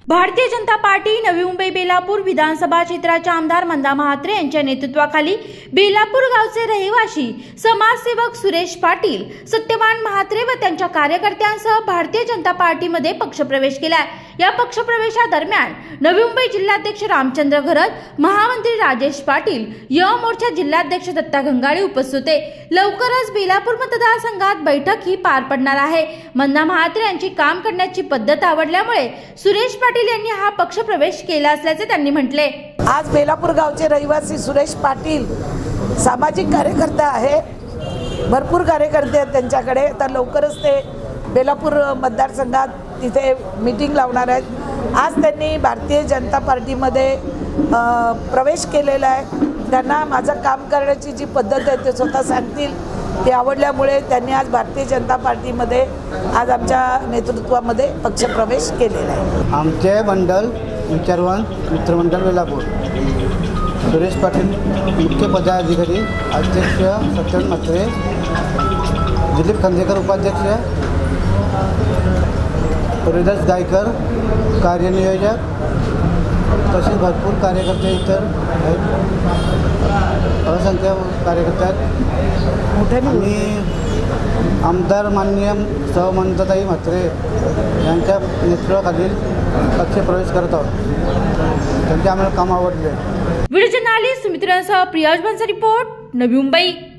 Bharatiya Janata party Navi Mumbai Belapur विधानसभा क्षेत्राच्या आमदार मंदा म्हात्रे यांच्या नेतृत्वाखाली बेलापूर गावचे रहिवासी समाजसेवक सुरेश पाटील, सत्यवान म्हात्रे व त्यांच्या कार्यकर्त्यांसह भारतीय जनता पार्टीमध्ये पक्षप्रवेश केलाय। या पक्षप्रवेशादरम्यान नवी मुंबई जिल्हाध्यक्ष रामचंद्र घरत, महामंत्री राजेश पाटील, युवा मोर्चा जिल्हाध्यक्ष दत्ता घंगाळे उपस्थित होते। लवकरच बेलापूर मतदारसंघात बैठक ही पार पडणार आहे। मंदा म्हात्रे यांची काम करण्याची पद्धत आवडल्यामुळे सुरेश पाटील यांनी हा पक्षप्रवेश केला असल्याचे त्यांनी म्हटले। आज बेलापूर गावचे रहिवासी सुरेश पाटील सामाजिक कार्यकर्ता आहे, भरपूर कार्यकर्ते आहेत त्यांच्याकडे। तर लवकरच ते बेलापूर मतदारसंघात तिथे मीटिंग लावणार आहेत। आज त्यांनी भारतीय जनता पार्टीमध्ये प्रवेश केलेला आहे। त्यांना माझं काम करण्याची जी पद्धत आहे ते स्वतः सांगतील, ते आवडल्यामुळे त्यांनी आज भारतीय जनता पार्टीमध्ये आज आमच्या नेतृत्वामध्ये पक्षप्रवेश केलेला आहे। आमचे मंडल विचारवंत मित्रमंडळ बेलापूर सुरेश पाटील मुख्य पदाधिकारी, अध्यक्ष सत्यवान म्हात्रे, दिलीप खांदेकर उपाध्यक्ष, हरिदास गायकर कार्यनियोजक, तसेच भरपूर कार्यकर्ते इतर असंख्य कार्यकर्ते आहेत। आणि आमदार माननीय सहमंताताई म्हात्रे यांच्या नेतृत्वाखालील पक्षप्रवेश करत आहोत। त्यांचे आम्हाला काम आवडले। व्हिडिओ जर्नलिस्ट सुमित्रांसह प्रियाज बनचा रिपोर्ट, नवी मुंबई।